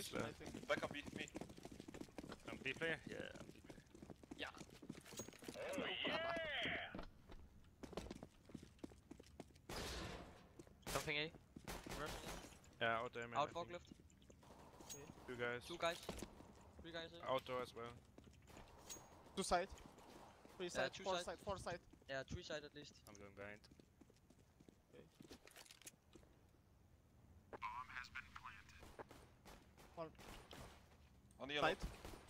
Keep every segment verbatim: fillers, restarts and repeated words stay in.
kitchen, there. I think. Back up B, me. I'm B player? Yeah, I'm B player. Yeah. Oh yeah! Something A. Yeah, out there, man. Out I think. forklift. Two guys. Two guys. Three guys A. Outdoor as well. Two side. Three side, two four side. side, four side. Yeah, three side at least. I'm going behind. One On the yellow. side.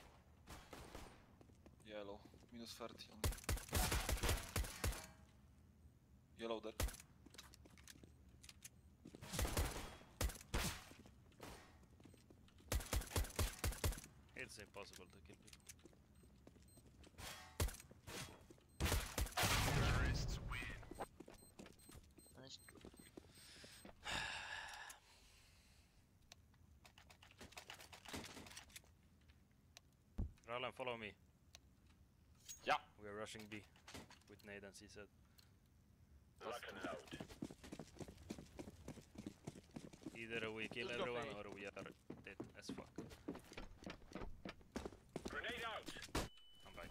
Yellow. Minus thirty on yellow there. It's impossible to kill people. Nice. Rallen, follow me. Yeah. We are rushing B with nade and C Z. Lock and load. Either we kill Let's go everyone for or we are dead as fuck. Grenade out. I'm back.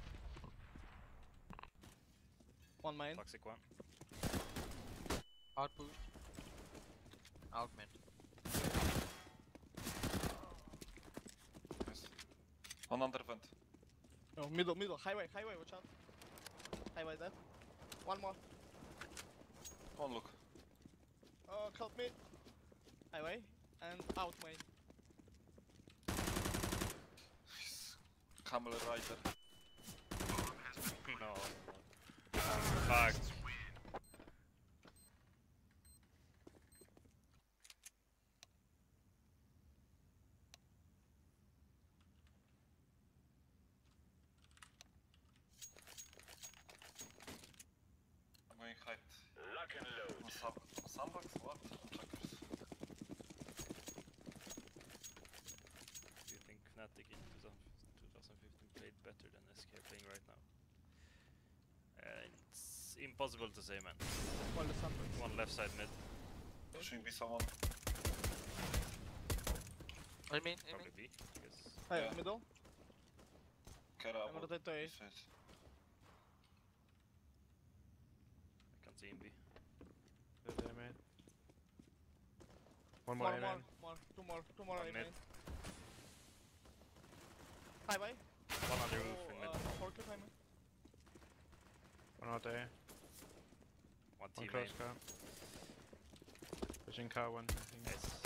One main. Toxic one. Out boost. Out mid. Yes. One under vent. No, middle, middle. Highway, highway, watch out. Highway dead. One more. One look. Oh, help me. Highway. And out main. Camel rider. No. Fuck. I'm going height. Lock and On load. sub on sandbox? What? On trackers. Do you think Fnatic in twenty fifteen played better than S K are playing right now? Uh, it's impossible to say, man. One left sandwich. One left side mid, Pushing B someone. I mean, I probably mean. B, I guess. Highway, Yeah. middle. Care I'm about gonna take this side. I can't see him B. They're there, man. One More, more, A, more, man. more. Two more, two more. One I mid. main. Highway. One on the roof Oh, in uh, mid. forklift, I mean. One out there. One One team close main. car. Pushing car one, I think. Nice.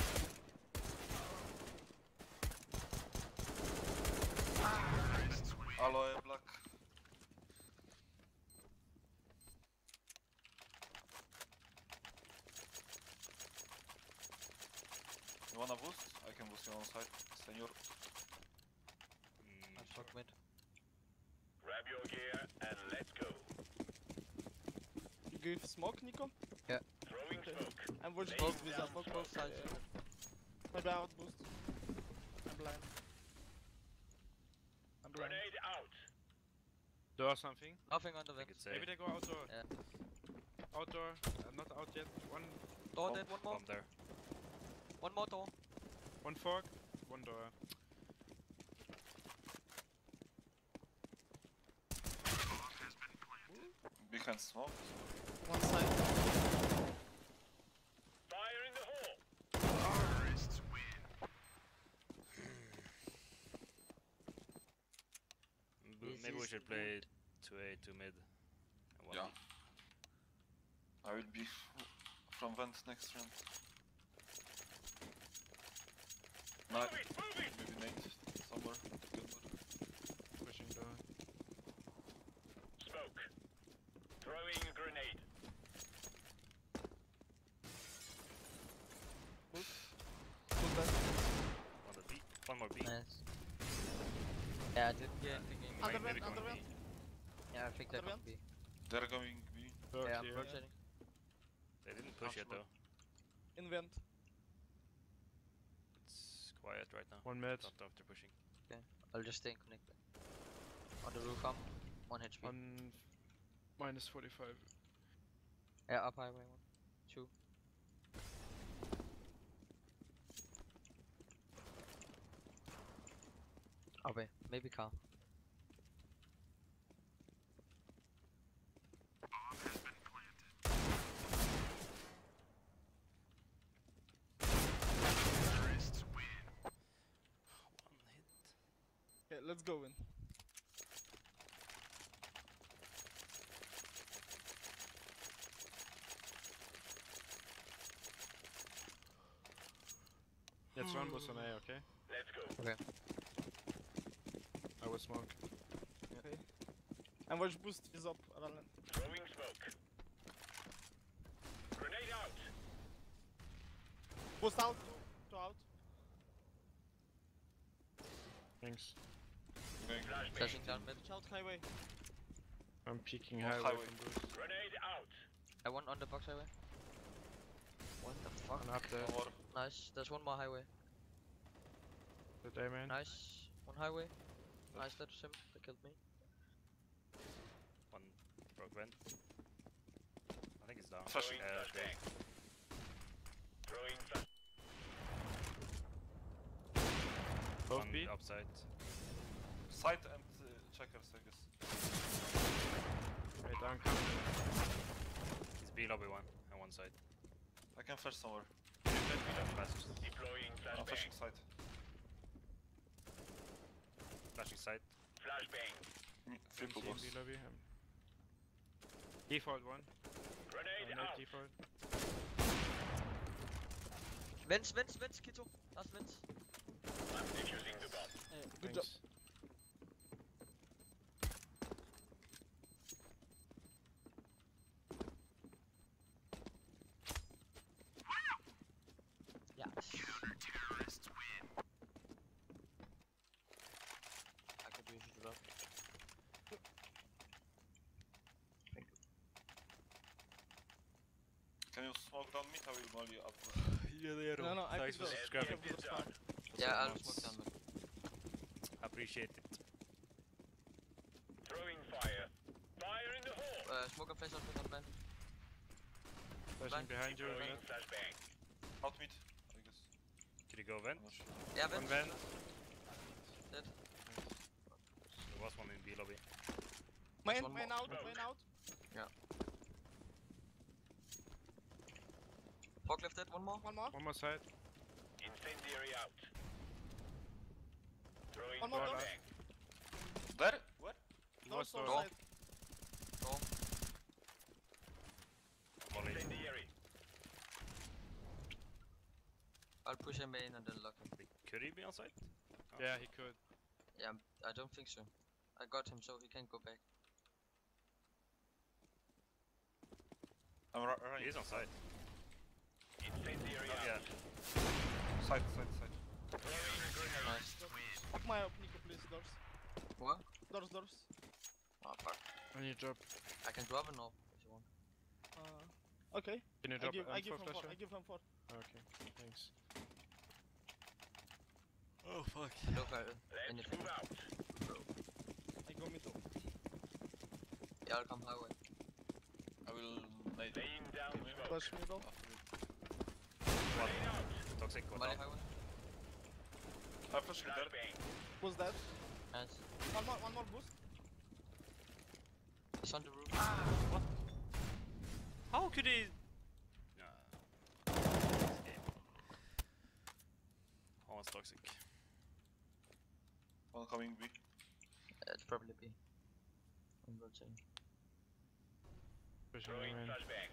Alloy black. You wanna boost? I can boost you on side, senor. Mm, I fuck mid. Grab your gear and let's go. You give smoke, Nico? Throwing Okay. smoke. And we're Laying both with down us. Both, smoke. both sides. Maybe out boost. I'm blind. I'm blind. Grenade out. Door something. Nothing on the I think vent. it's A. Maybe they go outdoor. Yeah. Outdoor. Uh, not out yet. One Door Oh, dead, one more. Bomb there. One more door. one fork. One door. Behind smoke. One side. Fire in the hole. Mm, This Maybe we is should play two A, two mid. And one Yeah. B. I will be from vent next round. No, Move it, move it. maybe nade somewhere. Together. Pushing door. Smoke. Throwing grenade. Boost. Boost dead. One more B. One more B. Nice. Yeah, I didn't get anything in. Under Maybe vent, under going vent. B. Yeah, I think that Under could be. They're going B. Door Yeah, I'm clear. rotating. They didn't push yet though. In vent. It's quiet right now. One mid. Don't know if they're pushing. Okay, I'll just stay connected. On the roof, I'm one H P. One minus forty-five. Yeah, up highway one. Two. Okay, maybe car. One hit. Okay, let's go in. That's one was on A, okay? Let's go. Okay. I will smoke. Okay. And watch boost is up, Alan. Throwing smoke. Grenade out. Boost out, two, two out. Thanks. Going. Flashbang. Flashing down mid. Watch out, highway. I'm peeking On highway, highway. from boost. Grenade out. I one on the box highway. What the fuck? One up there. One more. Nice. There's one more highway. Good day, man. Nice. One highway. Nice, that's him. They killed me. One broke vent. I think it's down. Flashing. Uh, okay. Throwing flash. Both One B. upside. Side and uh, checkers, I guess. Right down coming. It's B lobby one and one side. I can flash somewhere. Flash, Deploying I'm flashing flashbang. side. flashing side. Flashbang. Triple M C in boss. B lobby. Um, default one. Grenade Uh, out. default. Vents, vents, vents, Kito. Last vents. I'm defusing the bomb. Yeah, good job. Thanks. Yeah. I could use it up. Can you smoke down mid? I will molly up. No, no, I Thanks could for go. subscribing. Yeah, that's fine. Yeah, I'll Months. smoke down mid. Appreciate it. Throwing fire. Fire in the hole. Uh, smoke and flash out mid on van. Flashing behind you. Throwing Red. flashbang. Out mid, I guess. Could you go vent? I'm not sure. Yeah, One vents. vent. Dead. There was one in B lobby. Main, one main more. out, main out. Forklift dead, one more. One more. One more side. Incendiary out. Throwing One more door. flashbang. There? Where? Lost Door, door. door side. Door. Molly. Incendiary. I'll push him in and then lock him. Could he be on site? Oh. Yeah, he could. Yeah, I don't think so. I got him so he can't go back. I'm ru- running. He is on site. Incendiary Oh, out. yeah. Side, side, side. Throwing grenade. Nice. Fuck my up, Nico, please, doors. What? Doors, doors. Oh fuck. I need to drop. I can drop an orb if you want. Uh, okay. Can you I drop give, I M give four him four. flasher? I give him four. Okay, thanks. Oh fuck. Look at Let's anything. move out. I go middle. Yeah, I'll come highway. I will nade. Laying down smoke. Flash middle. After it. One. Grenade out. Toxic, one Money down. highway. I'm flashing there. Flashbang. Who's that? Nice. One more, one more boost. He's on the roof. What? How could he? Nah. This game. Oh, it's toxic. One coming B. Yeah, it's probably B. I'm rotating. Pushing Throwing main. flashbang.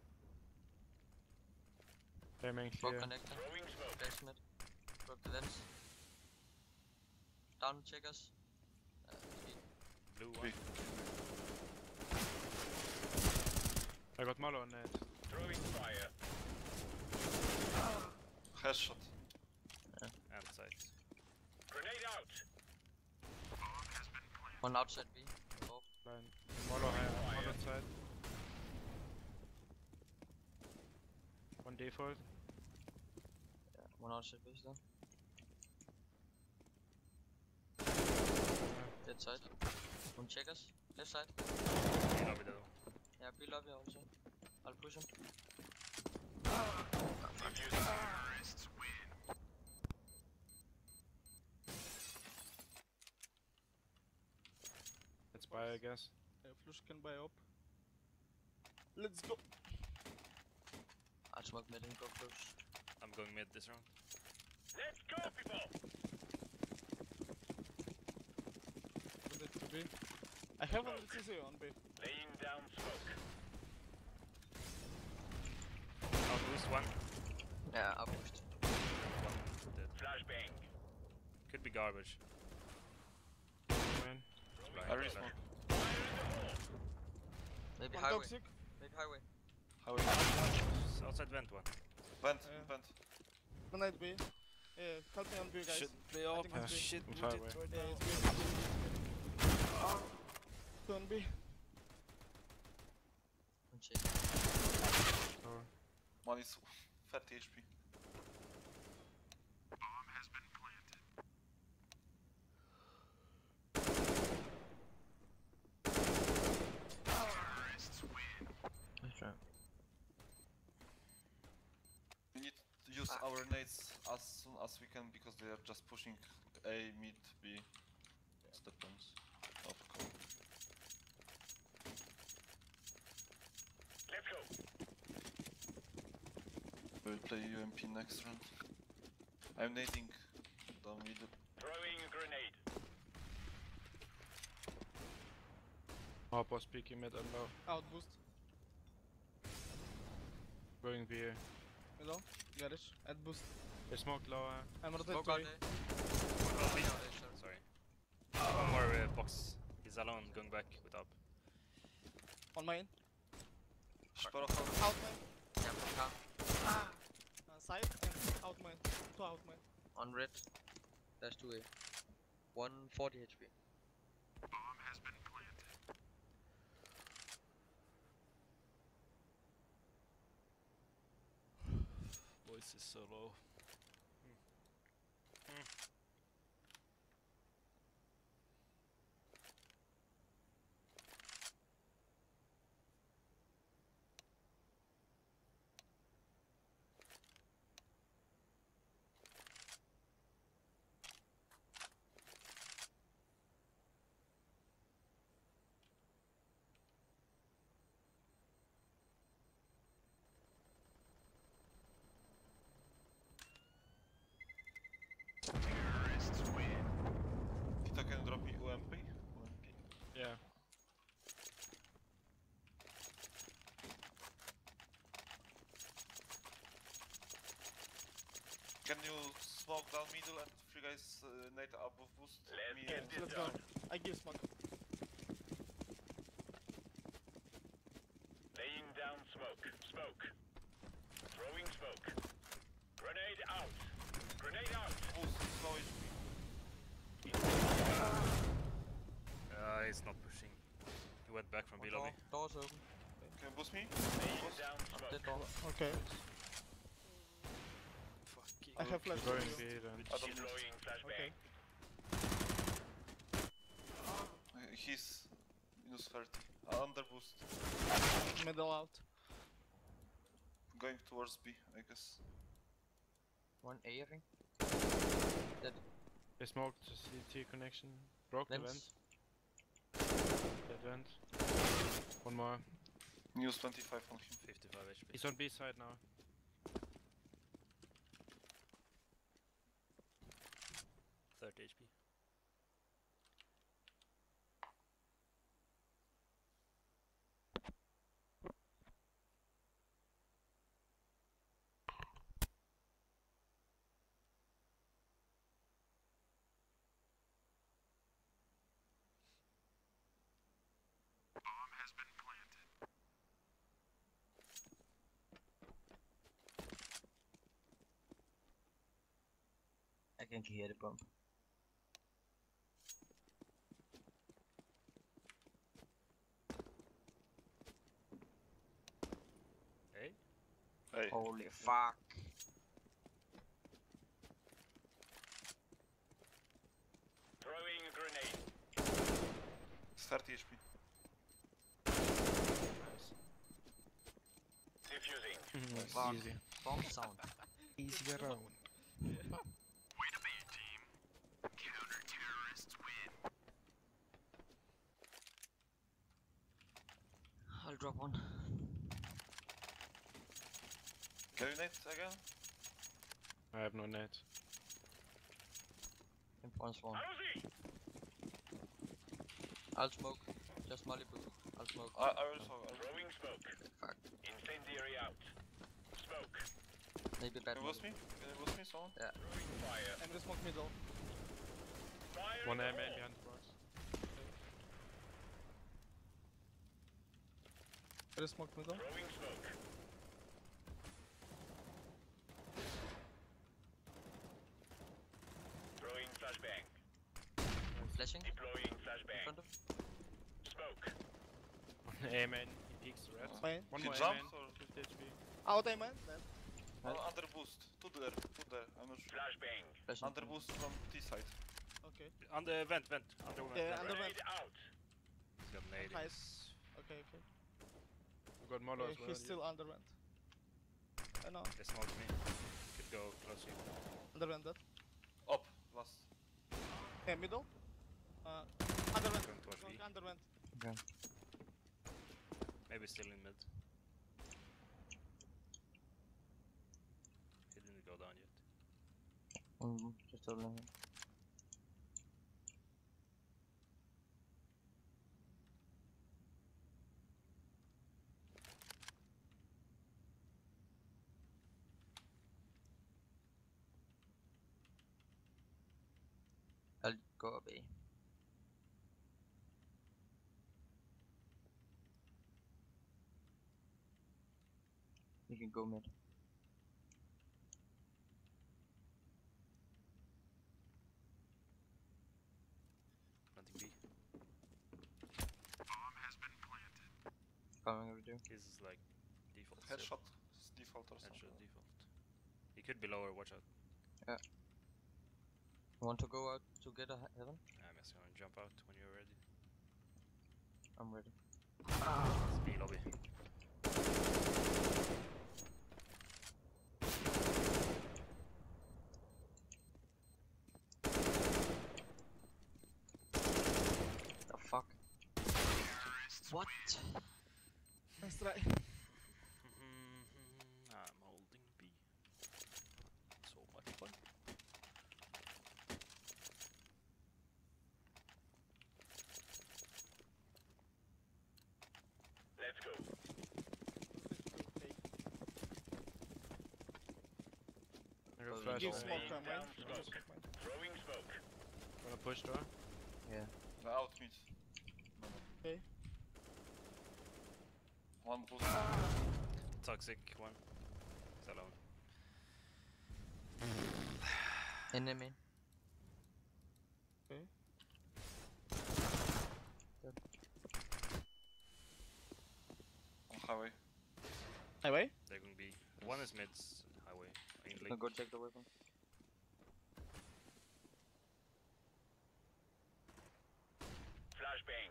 Okay, main Broke clear. connector. Throwing smoke. Flash mid. Broke the vents. Down checkers. Uh, B. Blue B. one. I got Malo on net. Throwing fire. Headshot. And side. Grenade out. One outside B. Oh, Line. Malo high. Malo side. One default. yeah. One outside B still. Dead side. One checkers. Left side. B lobby though. Yeah, B lobby also. I'll push him. Defusing. buy, I guess. Yeah, Flush can buy up. Let's go. I'll smoke mid and go close. I'm going mid this round. Let's go, people! What it could be. I have one C C on B. Laying down smoke. I'll boost one. Yeah, I'll boost. One dead. Flashbang. Could be garbage. Man. It's blind. I respawn. Maybe One highway. toxic. Maybe highway. Highway. S- Outside vent one. Vent, Yeah. vent. One night B. Yeah, help me on B, guys. Should be I up. think it's B. Shit, With boot it highway. right Yeah, now. it's B. Two on B. One shit. Or One is thirty H P. Nice try. We need to use Ah. our nades as soon as we can because they are just pushing A, mid, B. It's the terms of code. Let's go. We'll play U M P next round. I'm nading down middle. Throwing a grenade. Hop was peeking mid and low. Out boost. Going B. Middle. Garage. Add boost. They smoke low. Uh, I'm rotating Smoke to out A. there. Oh, Smoke me. out there, sure. Sorry. One more uh, box. He's alone going back with up. On main. Sporo out. Out main. Yeah, from car. Uh, side and out main. Two out main. On red. That's two A. one forty H P. Voice is so low. Kita can drop me U M P. U M P. yeah. Can you smoke down middle and three guys uh, nade above boost? Let's Me get and- this Let's go. done. I give smoke. Laying down smoke. Smoke. Throwing smoke. Grenade out. Grenade out. Boost, slow H P. Uh, he's not pushing. He went back from One B lobby. door. Doors open. Can you boost me? Laying down Up the smoke. door. Okay. Fucking. I have flash. Going for B you. then. I don't need- Deploying flashbang. Okay. Uh, He's minus thirty. Uh, under boost. Middle out. Going towards B, I guess. One A ring. They smoked C T connection. Broke the vent. Vents. Dead vent. One more. Minus twenty-five on him. fifty-five H P. He's on B side now. thirty H P. I can hear the bump. Hey? Hey. Holy fuck. Throwing a grenade. It's thirty H P. Diffusing. Fuck. Easy. Bomb sound. Easy around. drop one. Can you nade again? I have no net. In one spawn. How's he? I'll smoke. Just Malibu. I'll smoke. I, I also. I will. Throwing smoke. Fuck. Incendiary out. Smoke. Maybe bad Can you boost me? Can you boost me, someone? Throwing fire. I'm gonna smoke middle. Fire One in A the main hole. behind the box. I'm gonna smoke middle. Throwing smoke. Throwing flashbang. Flashing. Deploying In flashbang. front of. Smoke. One A main, he peeks red. Main. One He more A jumped main, or- fifty H P. Out A man. Dead. Oh, under boost. Two there. Two there. I'm not sure. Flashbang. Flashing. Under boost from T side. Okay. On the vent, vent. Under vent. Yeah, vent. under Grenade out. He's got nade. Nice. Okay, okay. We got Molo Okay, as well. he's still under vent. I know. They smoked me. Could go close you. Under vent dead. Up. Last. Yeah, middle. Uh, under vent. Going towards Smoke B. under vent. Okay. Maybe still in mid. He didn't go down yet. Mm, just holding him. I'll go up A. You can go mid. Planting B. Coming over there. His is like default. still. Headshot. It's default or something. Headshot default. He could be lower, watch out. You want to go out to get a he- heaven? I'm just gonna jump out when you're ready. I'm ready. It's B lobby. The fuck? What? Nice try. I'm holding B. So much fun. Let's go. I got Oh, flash. Give Nice. smoke main. from Down mine. smoke. Just smoke mine. Throwing smoke. Wanna push door? Yeah. The out mid. No, no. Okay. One boost. Toxic one. He's alone. Enemy. Okay. On highway. Highway. They're going B. One is mids highway. In No, link. go check the weapon. Flashbang.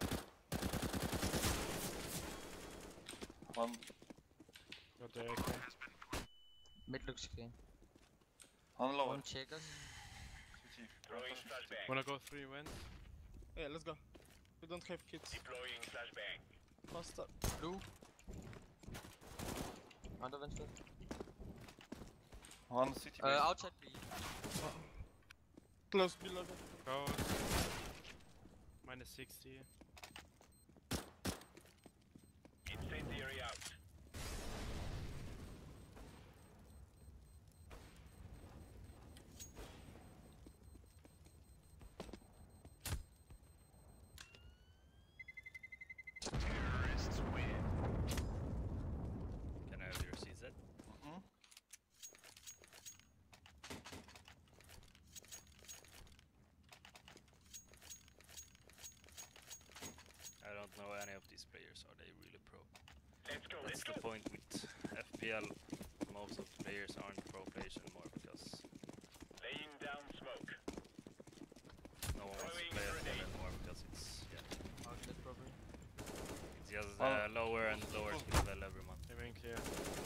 One. Got the A K. Mid looks clean. On lower. One check us. C T. Throwing flashbang. Wanna go three wins? Yeah, let's go. We don't have kids. Deploying flashbang. Faster. Blue. Under vent still. One C T Uh, base. outside B. Close below them. Go. Minus sixty. Incendiary out. Terrorists win. Can I have your C Z? Mhm. I don't know any of these players. Are they really pro? Let's go. That's Let's the go. point with F P L. Most of the players aren't pro players anymore because Laying down smoke. no one wants to Throwing play F P L grenade. anymore because it's yeah, Outside probably. it's just Oh. uh, lower and lower skill level every month. They main clear.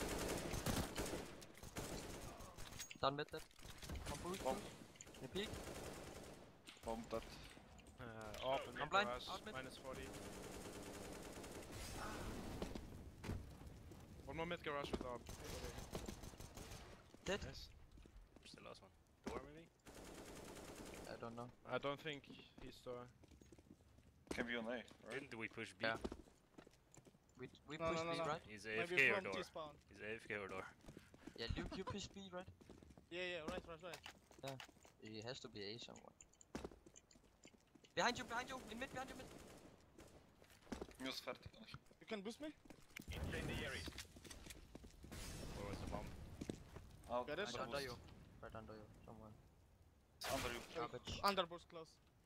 Done mid that. One boost. Bomb. You peek. Bomb that. Uh, open I'm mid blind. for us. Out mid. Minus forty. One more mid garage with orb. Dead? Yes. Where's the last one? Door maybe? I don't know. I don't think he's door. Can be on A, right? Didn't we push B? Yeah. We we No, push no, no, B, no. right? He's A F Maybe K or from door? T-spawn. He's A F K or door? Yeah, Luke, you push B, right? Yeah, yeah, right, right, right. He has to be A somewhere. Behind you, behind you, in mid, behind you, mid. Minus thirty. You can boost me? Incendiary. Or was the bomb? Out. Get it? Right under you. Right under you, somewhere. It's under you. Garbage. Under boost close.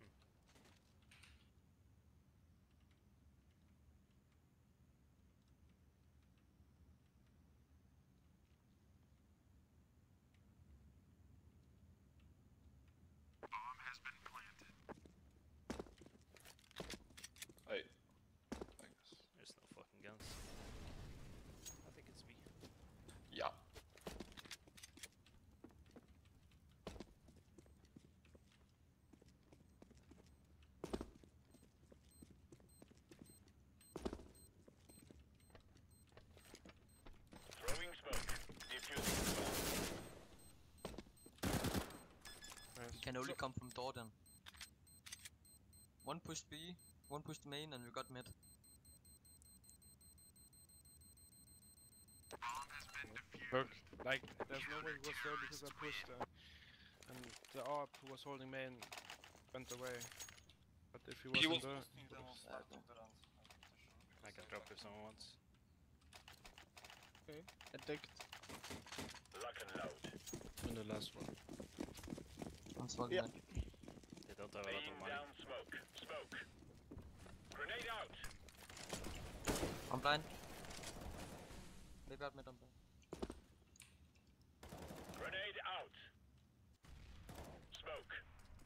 Hey. I guess. There's no fucking guns. I think it's B. Yeah. Throwing smoke. Defusing smoke. Nice. He can only come from door then. One pushed B, one pushed main, and we got mid. Look, like, there's no way he was there because I pushed uh, and the orb who was holding main went away. But if he He wasn't was there, posting them on start of the round. I can drop if someone wants. Okay. Addict. Lock and load. in the last one. I'm smoking Yeah. mid. They don't have a lot Laying of money. down smoke. Smoke. Grenade out. I'm blind. Maybe out mid, I'm blind. Grenade out. Smoke.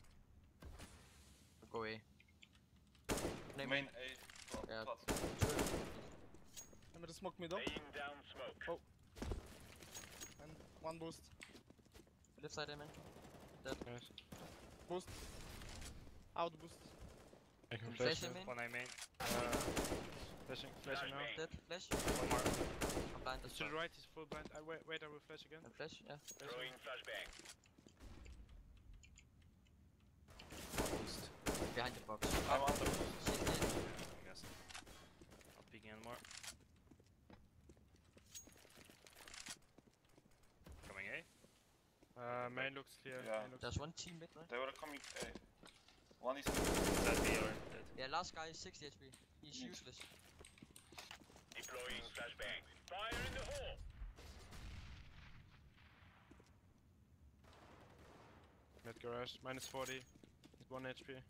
I'll go A. Name Main A. Plat. Yeah. Plat. I'm gonna smoke middle. Laying down smoke. And one boost. left side, amen. Nice. Boost. Out boost. I can Flash flash him it. in. One I main. Uh, flashing, flashing now. Dead. Flash. One more. I'm blind as To well. the right, he's full blind. I wait, wait, I will flash again. And flash, yeah. Throwing flashbang. Boost. Behind the box. I'm under. Shit, Yeah, I guess. Not peeking anymore. Coming A. Uh, main looks clear. Yeah. Main looks There's one team mid, right? They were coming A. One is. Is that B or dead? Yeah, last guy is sixty H P. He's Mm. useless. Deploying flashbang. Fire in the hole. mid garage. Minus forty. one H P.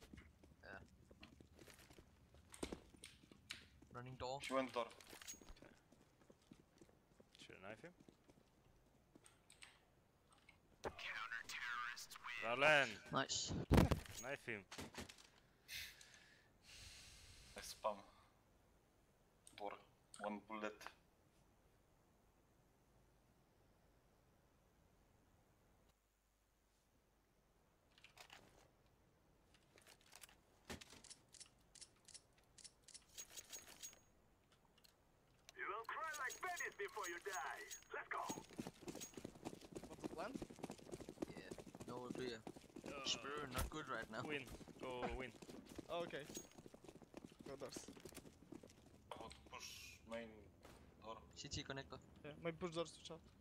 Running door. She went door. Should I knife him? Ralen! Nice. Knife him. I spam. Door. One bullet. You will cry like babies before you die. Let's go. What's the plan? Yeah. No, it'll be a Spur, not good right now. Win. Go win. Oh, okay. Go doors. I want to push main door. C T connector. Yeah, maybe push doors to shot.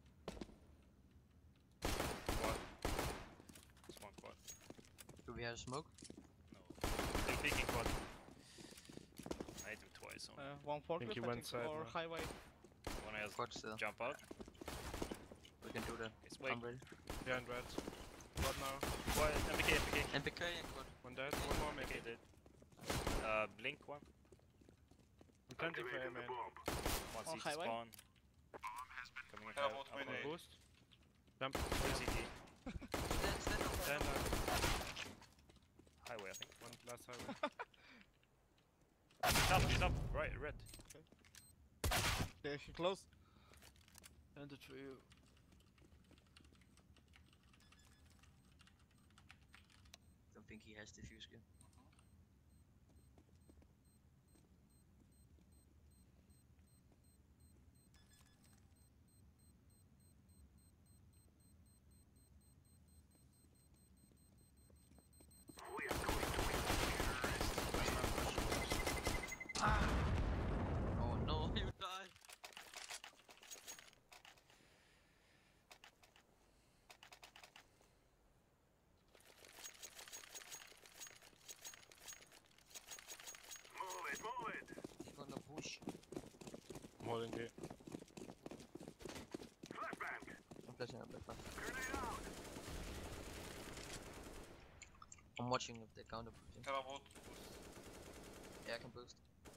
Quad. Small quad. Do we have smoke? No. They're peeking quad. I hit him twice only. Uh, one forklift, he I went think, side or now. highway. One has Quad still. jump out. We can do that. It's wait. I'm ready. Behind red. What now? Quad. M B K, M B K. M P K and quad. One dead. One more M B K maybe. dead. Uh, blink one. I'm planting for A main. One On C T highway? spawn. Coming How ahead. about up main on A? Boost. Jump. One C T. Stand, stand up. Stand up. Highway, I think. One last highway. Top, he's up. Right, red. Okay, he close. And it for you. Don't think he has diffuse skill. holding B. I'm flashing up back. I'm watching if they counter pushing. Care about Yeah, I can boost.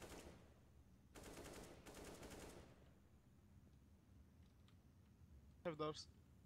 Have doors.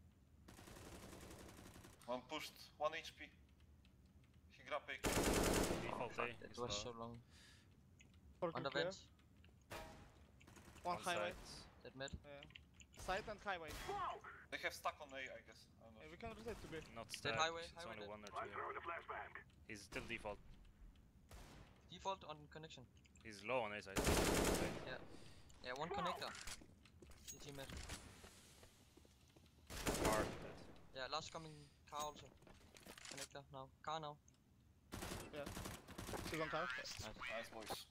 one pushed, one H P. He grab A K. Default A. That is was low. so long. Four On the clear. bench. One highway. side. That mid. Yeah. Side and highway. They have stuck on A, I guess. I don't know. Yeah, we can rotate to B. Not Dead stacked. highway, It's highway only dead. one or two. here. He's still default. Default on connection. He's low on A side. Yeah, one connector. C T mid. Car dead. Yeah, last coming car also. Connector now. Car now. She's on tower. Nice boys.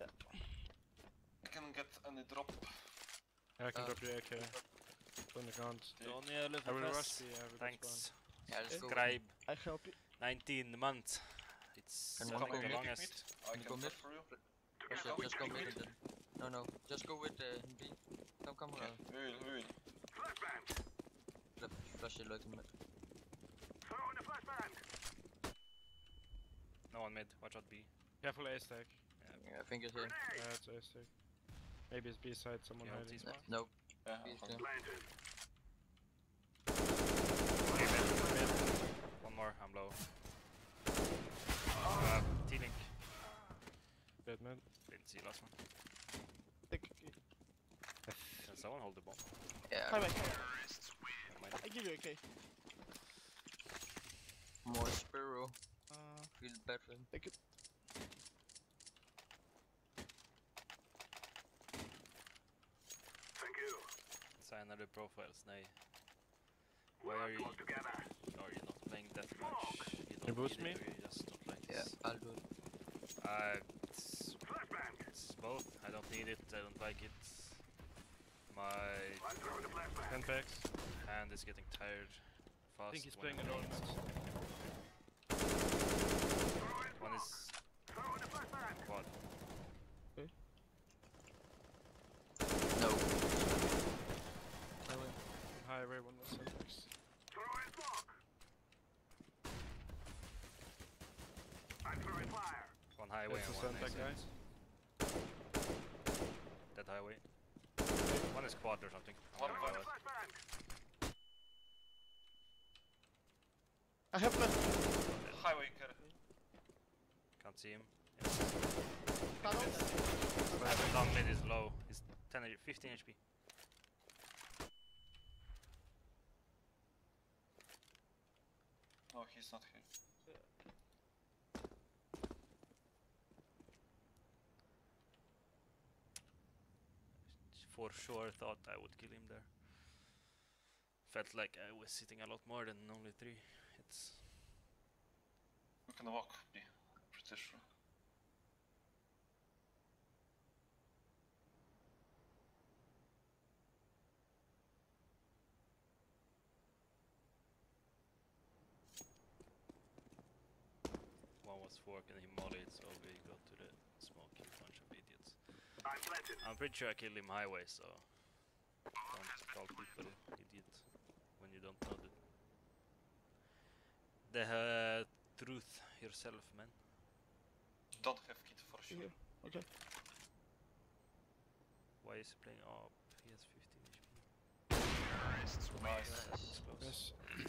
I can get any drop. Yeah, I can Uh, drop you A K. On the ground. Don't you live I will with rush us? B. I will Thanks. Yeah, let's go. Subscribe. I help you. nineteen months. It's Can I one think go the mid? longest. I Can can go flash mid? for you. Push it, just go mid and then. No, no. Just go with uh, B. Come, come. Okay, Uh, we will, we will. flash, flash it like mid. No one mid. Watch out B. Careful A stack. Yeah, I think it's here. Yeah, it's A stack. Maybe it's B side, someone You hold hiding. T No, spot. no. Yeah, B is okay. clear. One more. I'm low. Uh, T-Link. Dead man. Didn't see last one. Take Can someone hold the bomb? Yeah, highway. Never mind. I give you a K. more Spiro. Uh, Feel bad for him. take it. Sign another profiles, nej. Why are you... Are you not playing that much? You don't You boost need me? it, or you just don't like Yeah, this? I'll do it. Uh, it's, it's both. I don't need it, I don't like it. My ten packs. hand is getting tired fast. I think he's when playing I'm alone. One is quad. No. Highway. Highway, one was ten packs. One highway That's and the one center, A guys. That highway. One is quad or something. I'm One gonna quad. go it. I have left. Highway carry. Can't see him. Tunnel. Yeah. Down mid is low. He's ten, fifteen H P. No, he's not here. For sure thought I would kill him there. Felt like I was sitting a lot more than only three hits. We can walk B, pretty sure. One was fork and he mollied, so we got to the smoke, you bunch of idiots. I'm pretty sure I killed him highway, so don't call people idiot when you don't know the, the uh, truth yourself, man. Don't have kit for sure. Yeah. Okay. Why is he playing up? He has fifteen H P. Nice. It's close. Yes.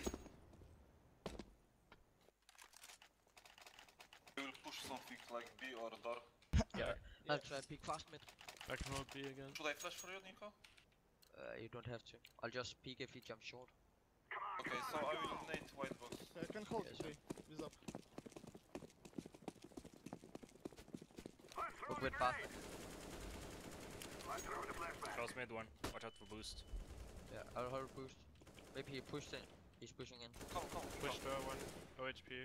We will push something like B or door. Yeah. I'll try peek fast mid. I can hold B again. Should I flash for you, Nico? Uh, you don't have to. I'll just peek if he jumps short. Okay, so I will nade white box. Yeah, I can hold Yes, it. Three. He's up. Look with path. Close mid one. Watch out for boost. Yeah, I'll hold boost. Maybe he pushed in. He's pushing in. Come, come, Push come. door, one O H P.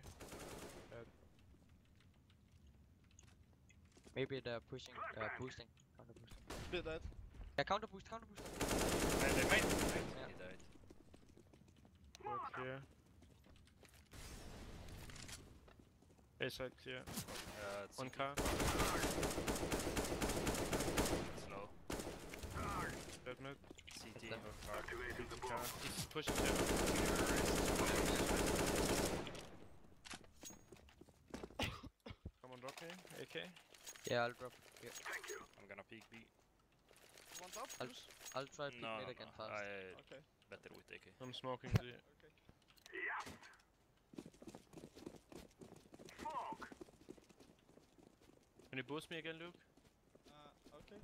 Maybe they're pushing, uh, boosting. Counter boosting. Be dead. Yeah, counter boost, counter boost. Hey, they made it. Yeah. He died. Both clear. A side clear. Uh, it's One car. slow. C T them. hook hard. C T car. He's pushing them. Come on, drop me. A K. Yeah, I'll drop here. I'm gonna peek B. Want up? I'll- Push? I'll try peek No, mid no, again no. fast. I Okay. better with A K. I'm smoking the. Okay. Can you boost me again, Luke? Uh, okay.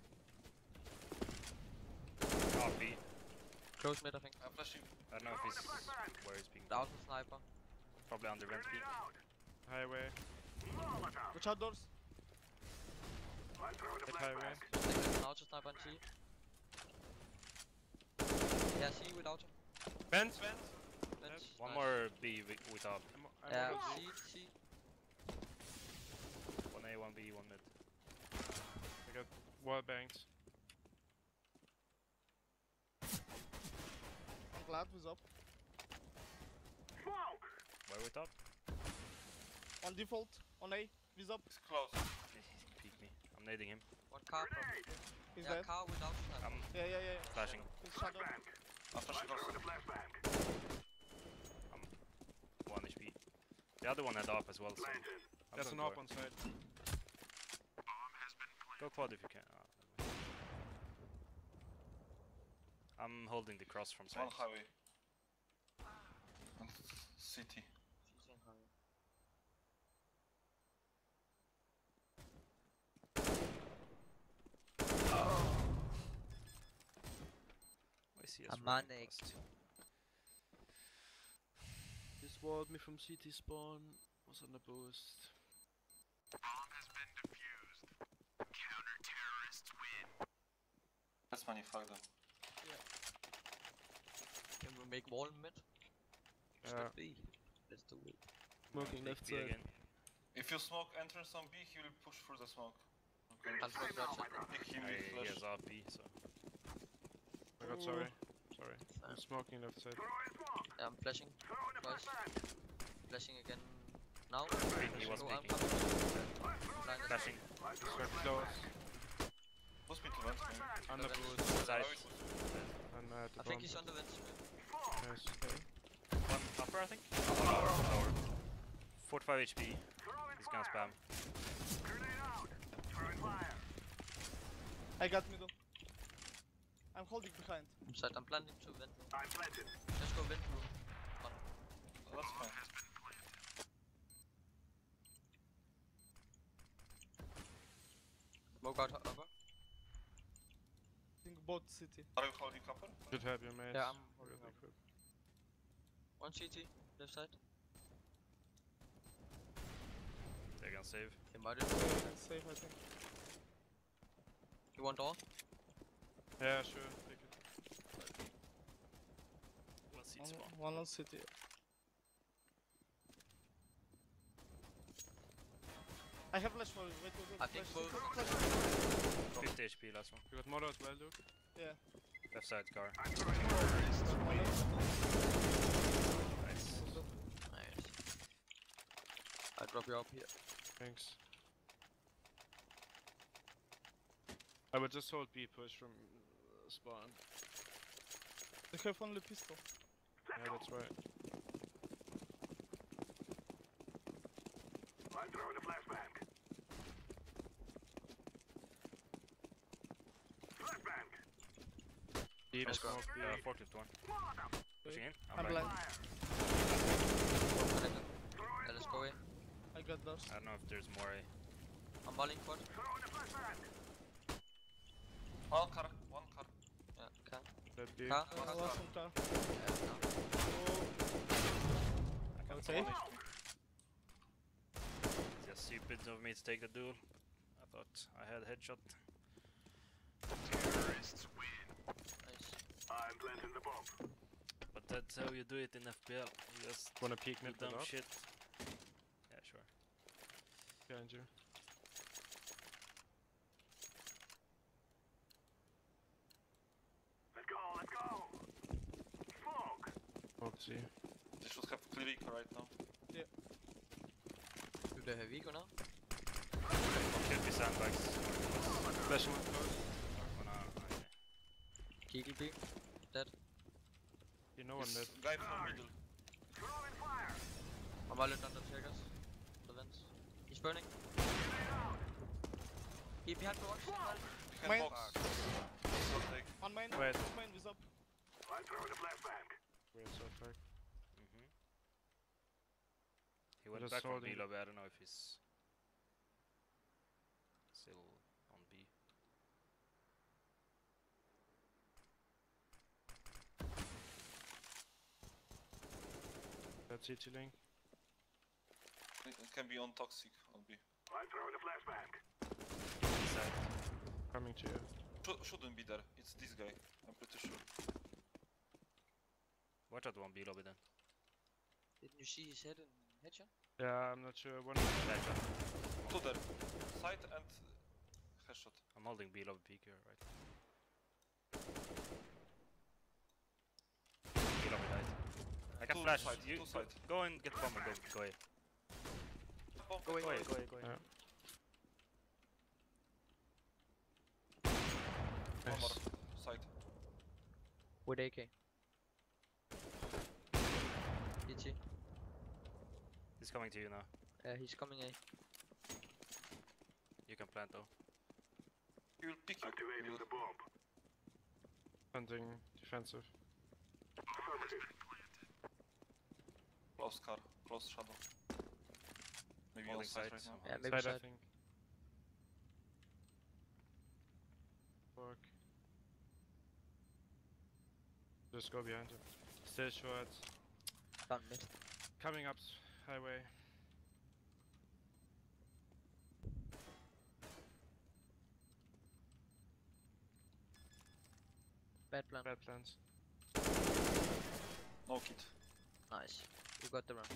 Oh, B. Close mid, I think. I'm flashing. I don't know if he's where he's being Down sniper. probably under vent B. Highway. Watch out doors. Hit highway. Second an auto sniper on C. Yeah, C with auto. Vents, vents. Bench. One Nice. more B wi- without. I'm, I'm Yeah, on C, C. One A, one B, one mid. I got wall bangs. I'm glad who's up. Where we top? On default. On A. He's up. It's close. Peek me. I'm nading him. One car probably. He's Yeah, dead. car with auto sniper. I'm Yeah, yeah, yeah. flashing. He's shadow. I'm flashing also. One H P. The other one had up as well, so. I'm There's an going op for on side. it. Go quad if you can. Ah, never mind. I'm holding the cross from One side. highway. And C T. C and highway. I see A manic. This walled me from C T spawn. Was on the boost. Let's manufacture them. Can we make wall mid? Yeah. Should be. Let's do it. Smoking Take left B side. again. If you smoke entrance on B, he will push through the smoke. Okay. I'll throw blood shot. Pick him I, with he flash. has up B, so. I got sorry. Sorry. I'm Fine. smoking left side. Yeah, I'm flashing. Twice. Flashing again now. He was Go, I'm peeking. coming. Blinded. Flashing. Got close. Boost me to vent, maybe. On the Vent. boost. Side. And uh, at the I think bomb. he's on the vent. Nice. One upper, I think. Lower. Lower. forty-five H P. He's gonna spam. I got middle. I'm holding behind. Side, I'm planting to vent room. Let's go vent room. One. Oh, that's fine. Smoke out upper. I think both city. Are you holding copper? Should have your mates. Yeah, I'm Got holding the up. equip. One C T. Left side. They're gonna save. He might Yeah, have. it's safe, I think. You want door? Yeah, sure. Take it. Let's see One, spawn. one on city. I have flash for you. Wait, wait, wait. I think flash. both. Flash. fifty H P last one. You got model as well, Luke? Yeah. Left side car. One left. Nice. Nice. I drop you up here. Thanks. I would just hold B push from uh, spawn. They have only pistol. Yeah, that's right. Deep Let's go. smoke B. Uh, forklift one. Pushing in. I'm, I'm blind. blind. Yeah, let's go in. I got those. I don't know if there's more A. I'm mulling quad. One car, one car. Yeah, can. That B. Car. One car. last one car. Yeah, no. Oh. Okay. It's just stupid of me to take the duel. I thought I had headshot. Nice. But that's how you do it in F P L. You just Wanna peek do mid dumb with up? shit. Yeah, sure. Behind you. Smoke C. They should have clear eco right now. Do they have eco now? Should be sandbags. Flashing one close. Oh no, okay. Kegel B. one mid. Guy from middle. I'm violent under checkers. The vents. He's burning. He behind the box. Behind Main. box. So take. On main. Wait. On main is up. We're so fucked. Mm-hmm. He went Just back from holding B the- lobby. I don't know if he's still on B. That's C T link. It it can be on toxic on B. Inside. Coming to you. Should, shouldn't be there. It's this guy. I'm pretty sure. Watch out one B lobby then. Didn't you see his head in headshot? Yeah, I'm not sure. One. Headshot. Two there. Side and headshot. I'm holding B lobby peak here, right? B lobby died. I can Two flash. side, You two go, side. go and get bomb and go, go away. Bomb, Go away, go away, go away, go away. Yeah. One more. Nice. Side. With A K. D T. He's coming to you now. Uh, he's coming A. You can plant though. He will pick you. He will... Hunting defensive. Close car. Close shadow. Maybe on Holding side side right now. somehow. Yeah, maybe Side, I side. think. Fuck. Just go behind him. Still short. Done missed. Coming up s- highway. Bad plan. Bad plans. No kit. Nice. You got the run.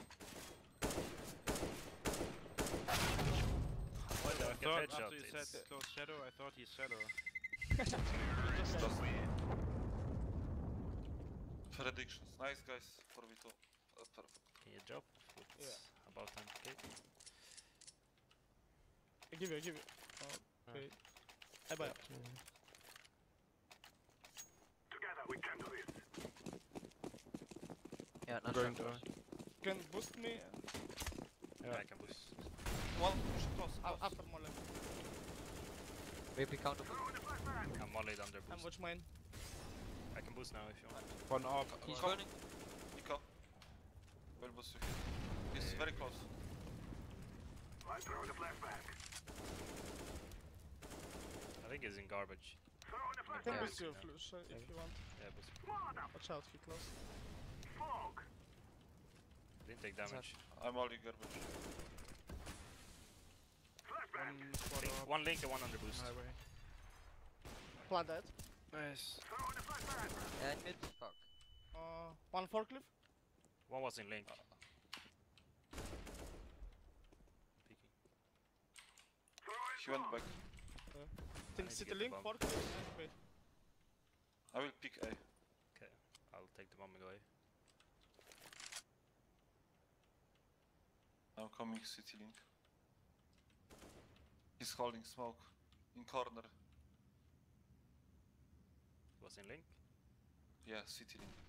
Why I don't get thought headshot? after you It's- said close shadow, I thought he's shadow. Just predictions. Nice guys. four v two. That's perfect. Can you drop with Yeah. about ten K? I give you, I give you. Oh, okay. I buy. Yeah, I'm nice going shot. down. Can boost me Yeah, Yeah. I can boost. One push close. uh, close. after Molly. Maybe counter. I'm mollied under And boost. watch mine. I can boost now if you want. One up. He's Come. burning. Nico. Will boost you here. He's very close. I think he's in garbage. I can Yeah. boost you flush uh, if you want. Yeah, boost. Watch out, he close. Didn't take damage. I'm only garbage. One squad Link, up. one link and one under boost. Highway. Plant that. Nice. And mid. Fuck. Uh, one forklift. One was in link. Peeking. He went back. Think need to city get the link, bomb. forklift, and wait. I will pick A. Okay, I'll take the bomb and go away. I'm coming city link. He's holding smoke. In corner. Was in link. Yeah, city link.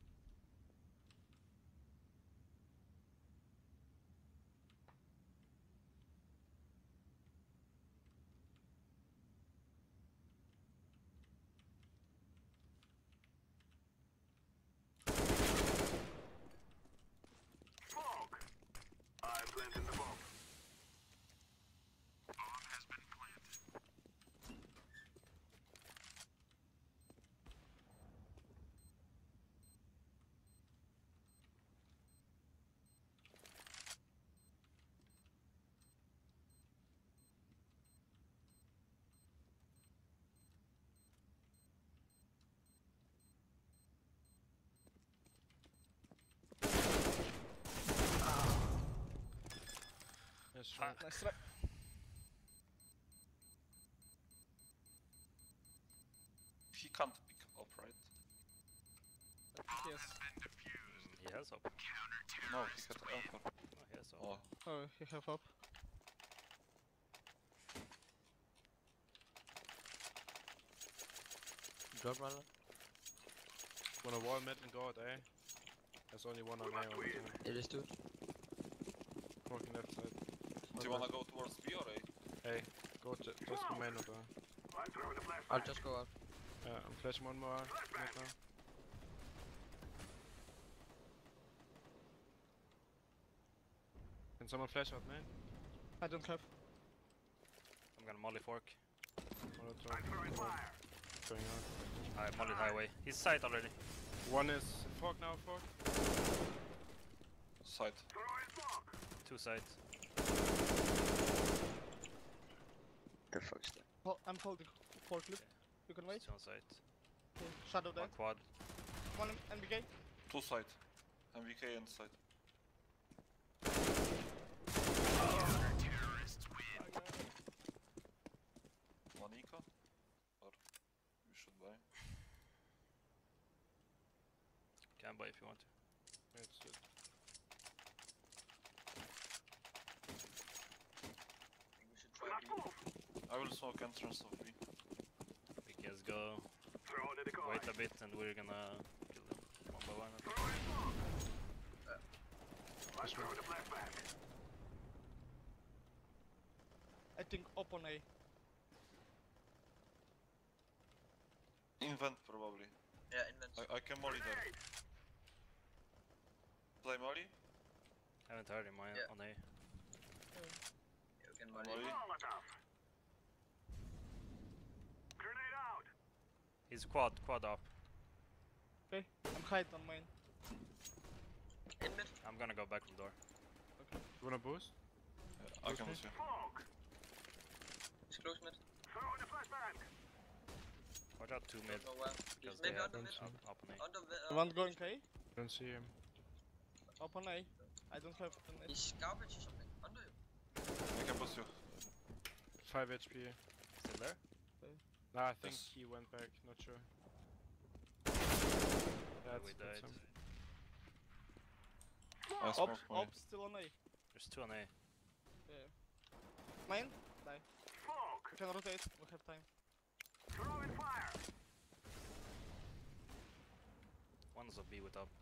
Nice try. Nice try. He can't pick up, right? Yes. Mm, he has up. No, he had anchor. Oh, he has up. Oh, Oh, he have up. Drop run. Wanna wall mid and go out A? There's only one on A all the time. It is dude. Walking left side. Do you wanna go towards B or A? Hey, go to just go main oder. I'll just go out. Yeah, I'm flashing one more right now. Can someone flash out main? I don't have. I'm gonna molly fork. Molotov. Going out. I mollied highway. He's sight already. One is fork now, fork. Side. Two sides. The fuck's that? Ho- I'm holding forklift. You can wait. Two on site. Okay. Shadow dead. One quad. One N B K. Two side. M V K and side. One eco? Or we should buy? Can buy if you want to. It's it. We should try B. I will smoke entrance of B. We can go. Wait a bit and we're gonna kill them one by one. I think up on A. Invent probably. Yeah, invent. I, I can molly there. Play molly? Haven't heard him on Yeah. on A. You can Molly. molly. He's quad, quad up. Okay. I'm hide on main. In mid. I'm gonna go back from door. You wanna boost? Yeah, I can with you. He's close mid. Watch out two mid. Don't know where. Because He's they maybe have under mid. up, up on A. Under mid. The one going A. Don't see him. Up on A. I don't have an A. He's garbage or something. Under you. I can boost you. five H P. Still there? Nah, I think Yes. he went back, not sure. we That's, that's died. him. I Up, smoke molly. up, still on A. There's two on A. Yeah. Main, die. We can rotate, we have time. One's a B with up.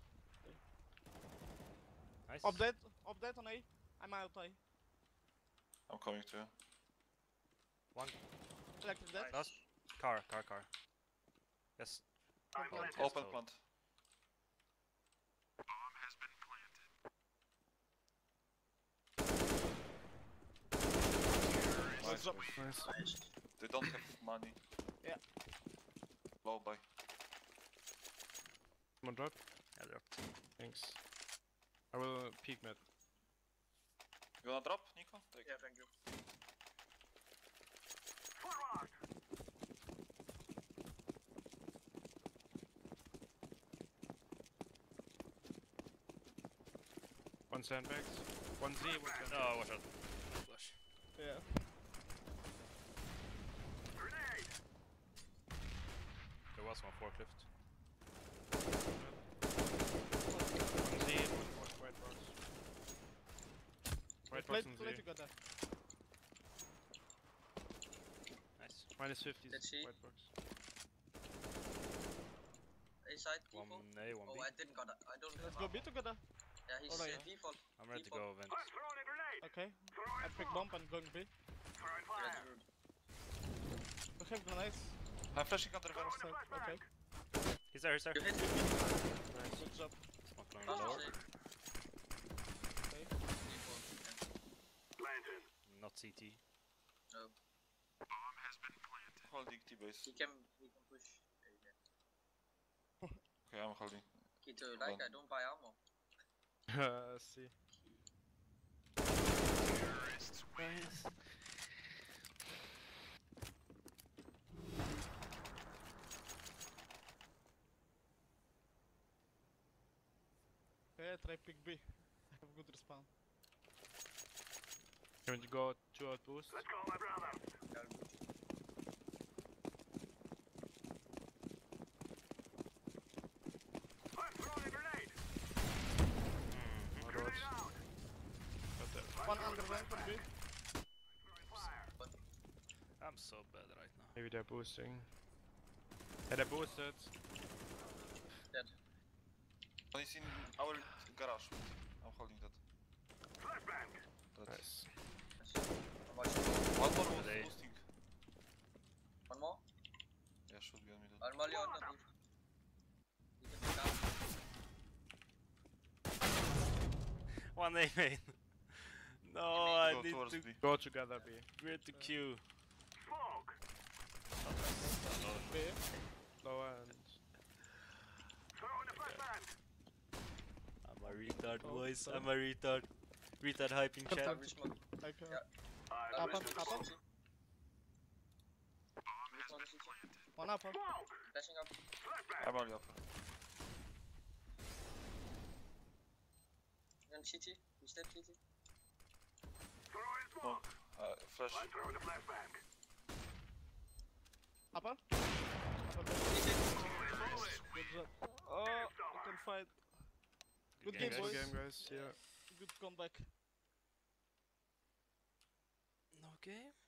Nice. Up dead, up dead on A. I'm out A. I'm coming to you. One. Electric dead. Last. Car, car, car. Yes. Plant. Yes, Open told. plant. Nice. drop. move. Nice. Nice. They don't have money. Yeah. Low buy. Someone drop? Yeah, dropped. Thanks. I will peek mid. You wanna drop, Nico? Take Yeah, thank you. One sandbags. One Z, one sandbags. Oh, watch out. Flash. Yeah. There was one forklift. One Z, one white, white box. White play, box and play Z. together. Nice. Minus fifty. Let's see. White box. A side, One default. A, one Oh, B. I didn't got it. I don't Let's have go armor. B together. Yeah, he's Alright, uh, yeah. default. I'm ready to Default. go vent. Okay. I pick bomb and going B. Let's do it. We have grenades. I'm flashing under vent. Outside. Okay. He's there, he's there. You hit him. Good job. Smoke on Oh, the door. shit. Okay. Default. Yeah. Not C T. No. Holding T base. He can, he can push. Yeah, yeah. Okay, I'm holding. Kito, like, One. I don't buy armor. Uh, see. Okay, I try pick B. I have good respawn. Can we go two out boost? Yeah, good. Mm-hmm. One roads. Got that. One under vent on B. I'm so bad right now. Maybe they're boosting. Yeah, they're boosted. Dead. One is in our garage. I'm holding that. That. Nice. I'm watching. One more was They- boosting. One more. Yeah, should be on middle. I'll molly on the roof. You can be down. One A main. No, Go I Go need towards to B. Go together, B. where to queue. B. Lower and... I'm a retard, Oh, boys. sorry. I'm a retard. Retard hyping chat. I'll reach smoke. I can. Yeah. I I'll Upper, reach upper. smoke. Reach smoke, C T. One upper. Flashing up. I'm only upper. And C T. We step C T. Smoke. Uh, flash. Upper. Upper. B. C T. Good job. Oh, we can fight. Good game, guys. boys. Good game, guys. Yeah. Good comeback. No game?